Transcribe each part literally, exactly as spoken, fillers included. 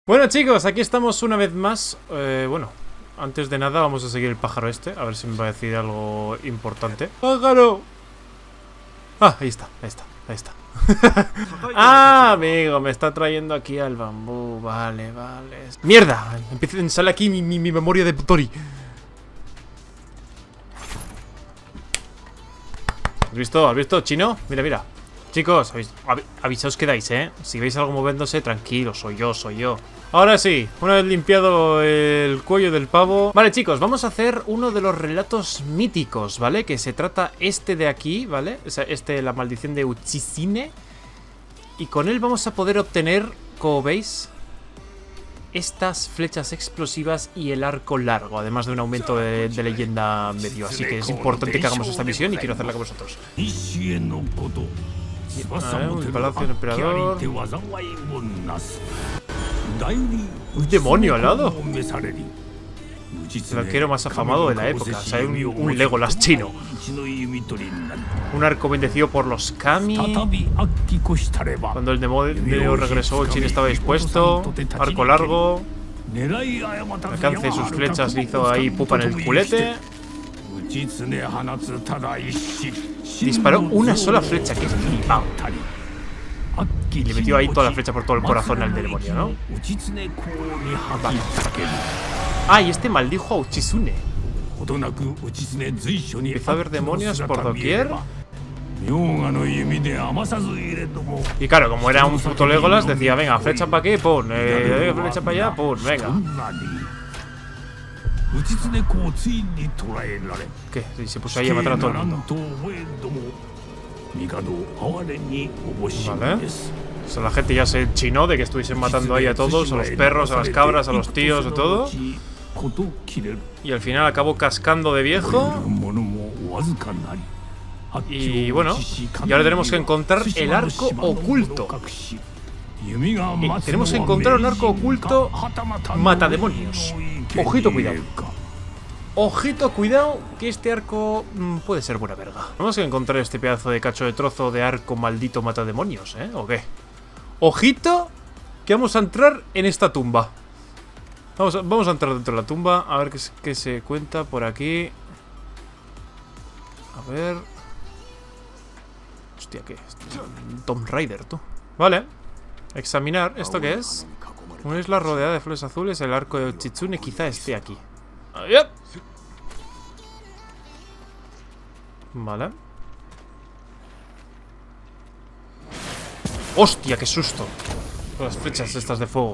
Bueno, chicos, aquí estamos una vez más. eh, Bueno, antes de nada vamos a seguir el pájaro este. A ver si me va a decir algo importante. ¡Pájaro! Ah, ahí está, ahí está, ahí está. Ah, amigo, me está trayendo aquí al bambú. Vale, vale. ¡Mierda! Empieza, sale aquí mi, mi, mi memoria de Tori. ¿Has visto? ¿Has visto, chino? Mira, mira. Chicos, avis av avisaos que dais, ¿eh? Si veis algo moviéndose, tranquilo, soy yo, soy yo. Ahora sí, una vez limpiado el cuello del pavo. Vale, chicos, vamos a hacer uno de los relatos míticos, ¿vale? Que se trata este de aquí, ¿vale? O sea, este, la maldición de Uchisine. Y con él vamos a poder obtener, como veis, estas flechas explosivas y el arco largo, además de un aumento de, de leyenda medio. Así que es importante que hagamos esta misión y quiero hacerla con vosotros. A ver, un palacio del emperador. Un demonio al lado. El arquero más afamado de la época. O sea, hay un, un Legolas chino. Un arco bendecido por los kami. Cuando el demonio regresó, el chino estaba dispuesto. Arco largo. Alcance de sus flechas le hizo ahí pupa en el culete. Disparó una sola flecha, que es flipado. Y le metió ahí toda la flecha por todo el corazón al demonio, ¿no? Vale. Ah, y este maldijo a Uchisune. Empezó a ver demonios por doquier. Y claro, como era un puto Legolas, decía, venga, flecha para aquí, pum, eh, flecha para allá, pum, venga. ¿Qué? Sí, se puso ahí a matar a todo el mundo. Vale. O sea, la gente ya se chinó de que estuviesen matando ahí a todos, a los perros, a las cabras, a los tíos, a todo. Y al final acabó cascando de viejo. Y bueno, y ahora tenemos que encontrar el arco oculto. Y tenemos que encontrar un arco oculto matademonios. Ojito, cuidado. Ojito, cuidado, que este arco mmm, puede ser buena verga. Vamos a encontrar este pedazo de cacho de trozo de arco maldito matademonios, ¿eh? ¿O qué? Ojito, que vamos a entrar en esta tumba. Vamos a, vamos a entrar dentro de la tumba. A ver qué, qué se cuenta por aquí. A ver. Hostia, ¿qué es? Tomb Raider, tú. Vale. Examinar. ¿Esto qué es? Una isla rodeada de flores azules. El arco de Uchisune quizá esté aquí. Yep. Vale. ¡Hostia, qué susto! Con las flechas estas de fuego.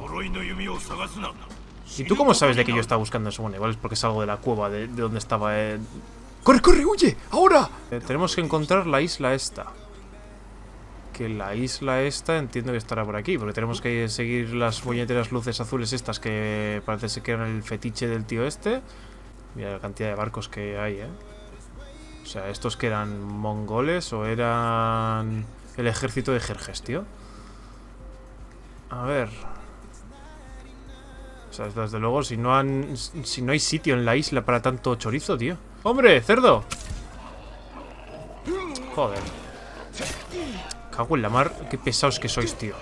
¿Y tú cómo sabes de que yo estaba buscando eso? Bueno, igual es porque salgo de la cueva de, de donde estaba. Eh... ¡Corre, corre, huye! ¡Ahora! Eh, tenemos que encontrar la isla esta. Que la isla esta entiendo que estará por aquí, porque tenemos que seguir las puñeteras luces azules estas que parece que eran el fetiche del tío este. Mira la cantidad de barcos que hay, ¿eh? O sea, ¿estos que eran mongoles o eran el ejército de Jerjes, tío? A ver. O sea, desde luego, si no han, si no hay sitio en la isla para tanto chorizo, tío. ¡Hombre, cerdo! Joder. Cago en la mar, qué pesados que sois, tío.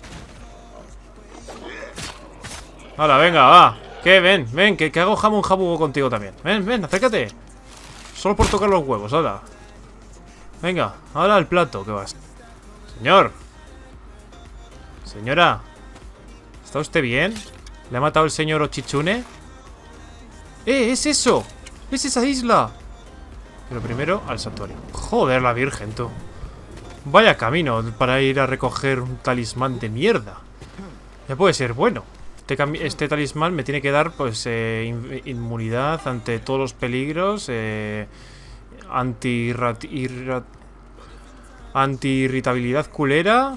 Hala, venga, va. ¿Qué? Ven, ven, que, que hago jamón jabugo contigo también. Ven, ven, acércate. Solo por tocar los huevos, hala. Venga, ahora al plato, que vas. Señor. Señora. ¿Está usted bien? ¿Le ha matado el señor Uchisune? ¡Eh, es eso! ¡Es esa isla! Pero primero al santuario. Joder, la virgen, tú. Vaya camino para ir a recoger un talismán de mierda. Ya puede ser bueno. Este, este talismán me tiene que dar, pues, eh, in inmunidad ante todos los peligros. Eh, Anti-irritabilidad anti culera.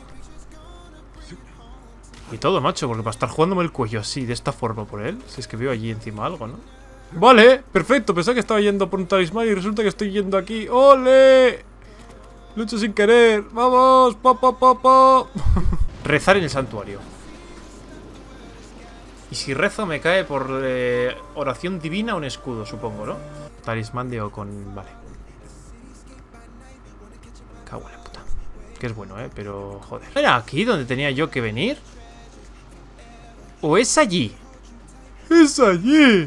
Y todo, macho, porque para estar jugándome el cuello así, de esta forma por él. Si es que veo allí encima algo, ¿no? Vale, perfecto. Pensaba que estaba yendo por un talismán y resulta que estoy yendo aquí. ¡Ole! Lucho sin querer. ¡Vamos! ¡Pa, pa, pa, pa! Rezar en el santuario. Y si rezo me cae por eh, oración divina un escudo, supongo, ¿no? Talismán de Ocon. Vale. Cago en la puta. Que es bueno, ¿eh? Pero, joder. ¿Era aquí donde tenía yo que venir? ¿O es allí? ¡Es allí!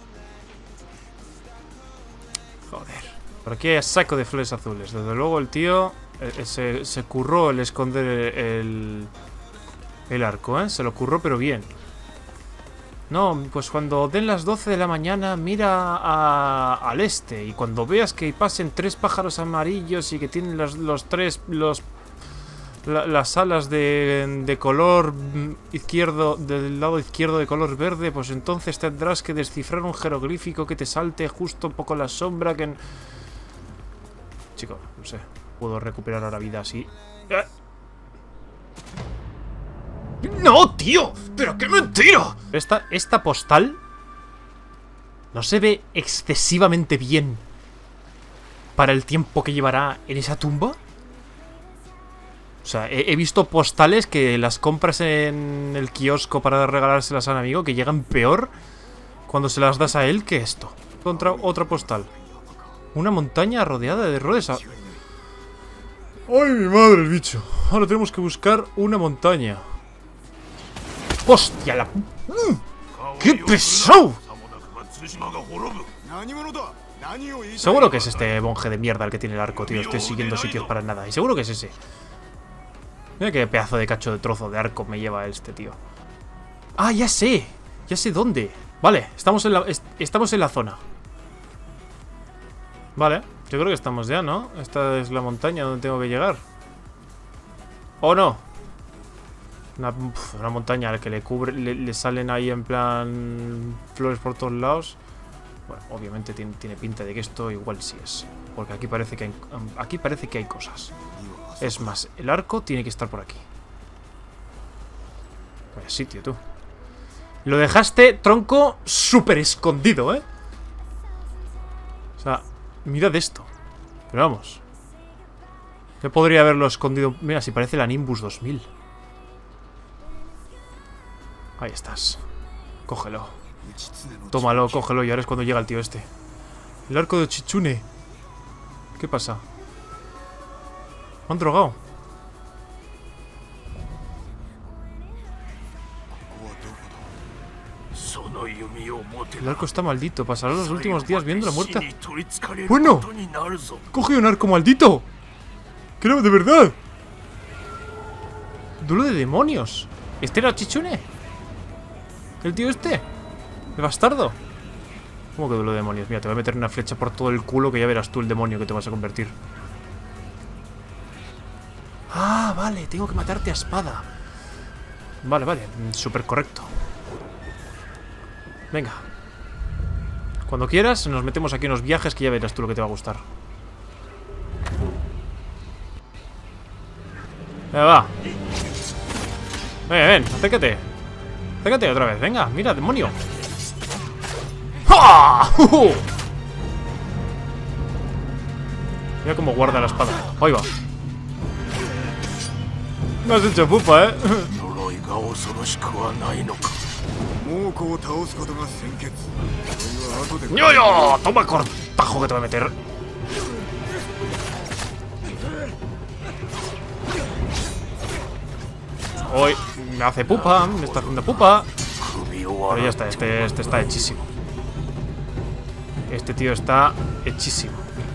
Joder. Por aquí hay saco de flores azules. Desde luego el tío eh, se, se curró el esconder el, el arco, ¿eh? Se lo curró, pero bien. No, pues cuando den las doce de la mañana, mira a, al este. Y cuando veas que pasen tres pájaros amarillos y que tienen los, los tres... los la, las alas de, de color izquierdo, del lado izquierdo de color verde, pues entonces tendrás que descifrar un jeroglífico que te salte justo un poco la sombra que... En... Chico, no sé. Puedo recuperar ahora vida así. ¡Eh! ¡No, tío! ¡Pero qué mentira! Esta, esta postal no se ve excesivamente bien para el tiempo que llevará en esa tumba. O sea, he, he visto postales que las compras en el kiosco para regalárselas a un amigo que llegan peor cuando se las das a él que esto. Contra otra postal. Una montaña rodeada de rodes. ¡Ay, mi madre, el bicho! Ahora tenemos que buscar una montaña. ¡Hostia, la... ¡Mm! ¡Qué pesado! Seguro que es este monje de mierda el que tiene el arco, tío. Estoy siguiendo sitios para nada. Y seguro que es ese. Mira qué pedazo de cacho de trozo de arco me lleva este tío. ¡Ah, ya sé! Ya sé dónde. Vale, estamos en la, est estamos en la zona. Vale, yo creo que estamos ya, ¿no? Esta es la montaña donde tengo que llegar. ¿O no? Una, una montaña a la que le cubre, le, le salen ahí en plan flores por todos lados. Bueno, obviamente tiene, tiene pinta de que esto igual sí es. Porque aquí parece que hay, aquí parece que hay cosas. Es más, el arco tiene que estar por aquí. Vaya sitio, tú. Lo dejaste, tronco, súper escondido, ¿eh? O sea, mirad esto. Pero vamos. Yo podría haberlo escondido. Mira, si parece la Nimbus dos mil. Ahí estás. Cógelo. Tómalo, cógelo. Y ahora es cuando llega el tío este. El arco de Chichune. ¿Qué pasa? Me han drogado. El arco está maldito. Pasará los últimos días viendo la muerte. ¡Bueno! ¡Coge un arco maldito! ¡Creo de verdad! ¡Duelo de demonios! ¿Este era Chichune? ¿El tío este? ¿El bastardo? ¿Cómo que duelo de demonios? Mira, te voy a meter una flecha por todo el culo que ya verás tú el demonio que te vas a convertir. Ah, vale, tengo que matarte a espada. Vale, vale, súper correcto. Venga. Cuando quieras, nos metemos aquí en unos viajes que ya verás tú lo que te va a gustar. Venga, va. Ven, ven, acércate. Acércate otra vez, venga, mira, demonio. ¡Ja! ¡Uh! ¡Uh! Mira cómo guarda la espada. Ahí va. Me has hecho pupa, eh. ¡Yo, yo! Toma cortajo que te voy a meter. Hoy me hace pupa, me está haciendo pupa. Pero ya está, este, este está hechísimo. Este tío está hechísimo.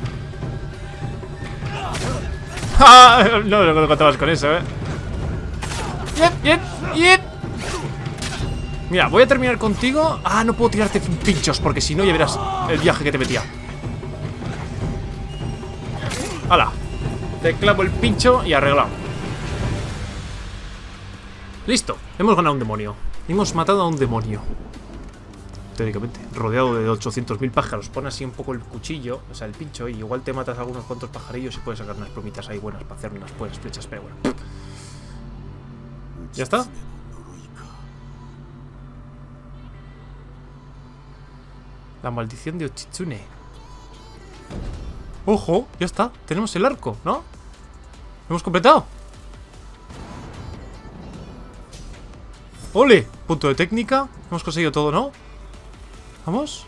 ¡Ah! No, no contabas con eso, eh. ¡Yep, yep, yep! Mira, voy a terminar contigo. Ah, no puedo tirarte pinchos porque si no ya verás el viaje que te metía. ¡Hala! Te clavo el pincho y arreglado. Listo, hemos ganado un demonio. Hemos matado a un demonio. Teóricamente, rodeado de ochocientos mil pájaros. Pon así un poco el cuchillo, o sea, el pincho, y igual te matas a algunos cuantos pajarillos y puedes sacar unas plumitas ahí buenas para hacer unas buenas flechas, pero bueno. ¿Ya está? La maldición de Ochitsune. ¡Ojo! Ya está, tenemos el arco, ¿no? ¿Lo hemos completado? ¡Ole! Punto de técnica. Hemos conseguido todo, ¿no? ¿Vamos?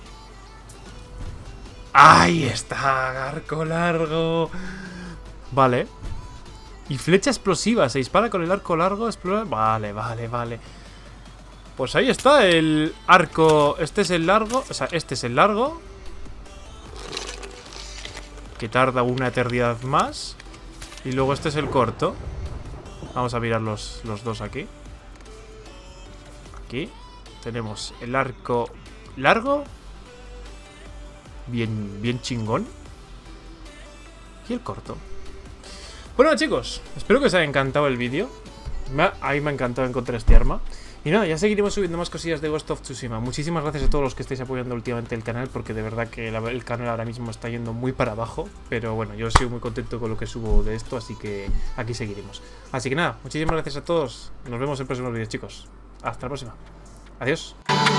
¡Ahí está! Arco largo. Vale. Y flecha explosiva. Se dispara con el arco largo. Explora. Vale, vale, vale. Pues ahí está el arco. Este es el largo. O sea, este es el largo, que tarda una eternidad más. Y luego este es el corto. Vamos a mirar los, los dos aquí. Aquí tenemos el arco largo, bien, bien chingón. Y el corto. Bueno, chicos, espero que os haya encantado el vídeo. A mí me ha encantado encontrar este arma. Y nada, ya seguiremos subiendo más cosillas de Ghost of Tsushima. Muchísimas gracias a todos los que estáis apoyando últimamente el canal, porque de verdad que el, el canal ahora mismo está yendo muy para abajo. Pero bueno, yo sigo muy contento con lo que subo de esto, así que aquí seguiremos. Así que nada, muchísimas gracias a todos. Nos vemos en próximos vídeos, chicos. Hasta la próxima. Adiós.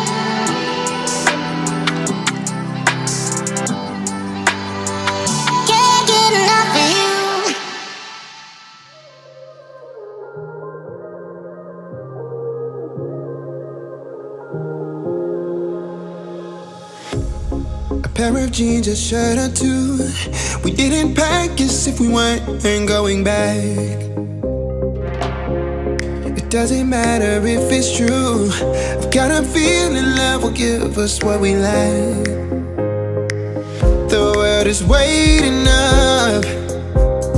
Pair of jeans, a shirt or two. We didn't pack as if we weren't going back. It doesn't matter if it's true. I've got a feeling love will give us what we lack. The world is waiting up.